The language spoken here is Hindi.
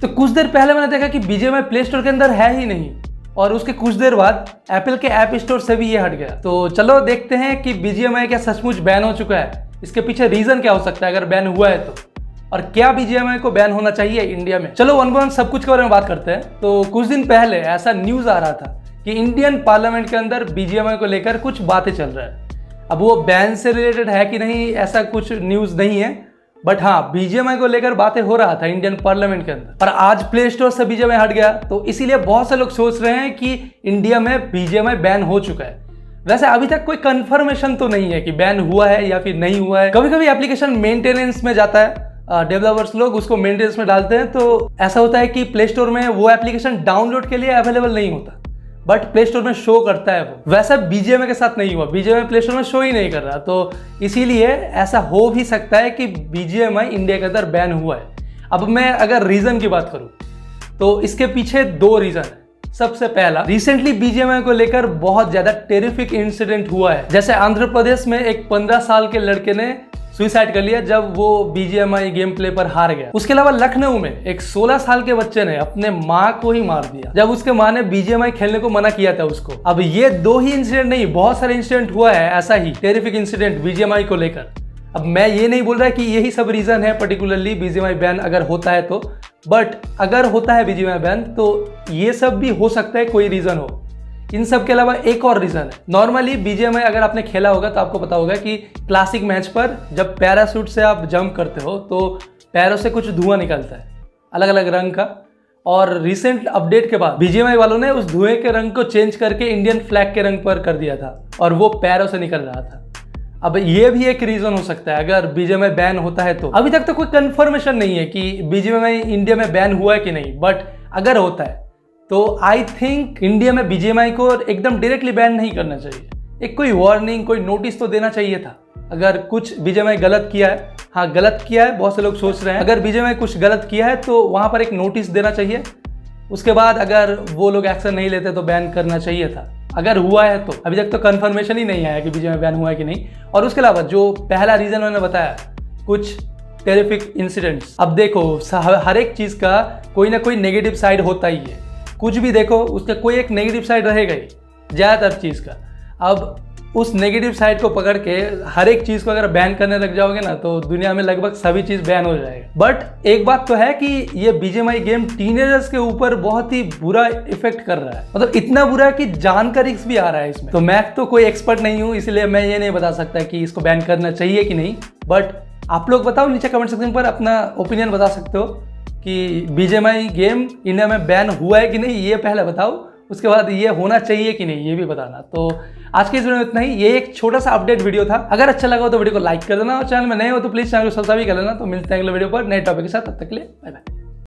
तो कुछ देर पहले मैंने देखा कि BGMI प्ले स्टोर के अंदर है ही नहीं, और उसके कुछ देर बाद एप्पल के ऐप स्टोर से भी ये हट गया। तो चलो देखते हैं कि BGMI क्या सचमुच बैन हो चुका है, इसके पीछे रीजन क्या हो सकता है अगर बैन हुआ है तो, और क्या BGMI को बैन होना चाहिए इंडिया में। चलो वन बाय वन सब कुछ के बारे में बात करते हैं। तो कुछ दिन पहले ऐसा न्यूज आ रहा था कि इंडियन पार्लियामेंट के अंदर BGMI को लेकर कुछ बातें चल रहा है। अब वो बैन से रिलेटेड है कि नहीं ऐसा कुछ न्यूज नहीं है, बट हाँ BGMI को लेकर बातें हो रहा था इंडियन पार्लियामेंट के अंदर। और आज प्ले स्टोर से BGMI हट गया, तो इसीलिए बहुत से लोग सोच रहे हैं कि इंडिया में BGMI बैन हो चुका है। वैसे अभी तक कोई कंफर्मेशन तो नहीं है कि बैन हुआ है या फिर नहीं हुआ है। कभी कभी एप्लीकेशन मेंटेनेंस में जाता है, डेवलपर्स लोग उसको मेंटेनेंस में डालते हैं, तो ऐसा होता है कि प्ले स्टोर में वो एप्लीकेशन डाउनलोड के लिए अवेलेबल नहीं होता, बट प्ले स्टोर में शो करता है वो। वैसा BGMI के साथ नहीं हुआ, BGMI प्ले स्टोर में शो ही नहीं कर रहा, तो इसीलिए ऐसा हो भी सकता है कि BGMI इंडिया के अंदर बैन हुआ है। अब मैं अगर रीजन की बात करूं तो इसके पीछे दो रीजन है। सबसे पहला, रिसेंटली BGMI को लेकर बहुत ज्यादा टेरिफिक इंसिडेंट हुआ है। जैसे आंध्र प्रदेश में एक 15 साल के लड़के ने सुसाइड कर लिया जब वो BGMI गेम प्ले पर हार गया। उसके अलावा लखनऊ में एक 16 साल के बच्चे ने अपने माँ को ही मार दिया जब उसके माँ ने BGMI खेलने को मना किया था उसको। अब ये दो ही इंसिडेंट नहीं, बहुत सारे इंसिडेंट हुआ है ऐसा ही टेरिफिक इंसिडेंट BGMI को लेकर। अब मैं ये नहीं बोल रहा कि यही सब रीजन है पर्टिकुलरली BGMI बैन अगर होता है तो, बट अगर होता है BGMI बैन तो ये सब भी हो सकता है कोई रीजन हो। इन सब के अलावा एक और रीजन है। नॉर्मली BGMI अगर आपने खेला होगा तो आपको पता होगा कि क्लासिक मैच पर जब पैराशूट से आप जंप करते हो तो पैरों से कुछ धुआं निकलता है अलग अलग रंग का, और रिसेंट अपडेट के बाद BGMI वालों ने उस धुएं के रंग को चेंज करके इंडियन फ्लैग के रंग पर कर दिया था, और वो पैरों से निकल रहा था। अब ये भी एक रीजन हो सकता है अगर BGMI बैन होता है तो। अभी तक तो कोई कंफर्मेशन नहीं है कि BGMI इंडिया में बैन हुआ है कि नहीं, बट अगर होता है तो आई थिंक इंडिया में BGMI को एकदम डायरेक्टली बैन नहीं करना चाहिए। एक कोई वार्निंग, कोई नोटिस तो देना चाहिए था अगर कुछ BGMI गलत किया है। हाँ गलत किया है, बहुत से लोग सोच रहे हैं अगर BGMI कुछ गलत किया है तो वहां पर एक नोटिस देना चाहिए। उसके बाद अगर वो लोग एक्शन नहीं लेते तो बैन करना चाहिए था अगर हुआ है तो। अभी तक तो कंफर्मेशन ही नहीं आया कि BGMI बैन हुआ है कि नहीं। और उसके अलावा जो पहला रीजन मैंने बताया, कुछ टेरिफिक इंसिडेंट्स। अब देखो हर एक चीज का कोई ना कोई नेगेटिव साइड होता ही है, कुछ भी देखो उसका कोई एक नेगेटिव साइड रहेगा ही ज्यादातर चीज का। अब उस नेगेटिव साइड को पकड़ के हर एक चीज को अगर बैन करने लग जाओगे ना तो दुनिया में लगभग सभी चीज बैन हो जाएगा। बट एक बात तो है कि ये BGMI गेम टीनेजर्स के ऊपर बहुत ही बुरा इफेक्ट कर रहा है, मतलब इतना बुरा कि जान का रिस्क भी आ रहा है इसमें। तो मैं तो कोई एक्सपर्ट नहीं हूं, इसलिए मैं ये नहीं बता सकता कि इसको बैन करना चाहिए कि नहीं, बट आप लोग बताओ नीचे कमेंट सेक्शन पर अपना ओपिनियन बता सकते हो कि BGMI गेम इंडिया में बैन हुआ है कि नहीं, ये पहले बताओ। उसके बाद ये होना चाहिए कि नहीं ये भी बताना। तो आज के इस वीडियो में इतना ही। ये एक छोटा सा अपडेट वीडियो था। अगर अच्छा लगा हो तो वीडियो को लाइक कर देना, और चैनल में नए हो तो प्लीज चैनल को सब्सक्राइब कर लेना। तो मिलते हैं अगले वीडियो पर नए टॉपिक के साथ, तब तक के लिए बाय बाय।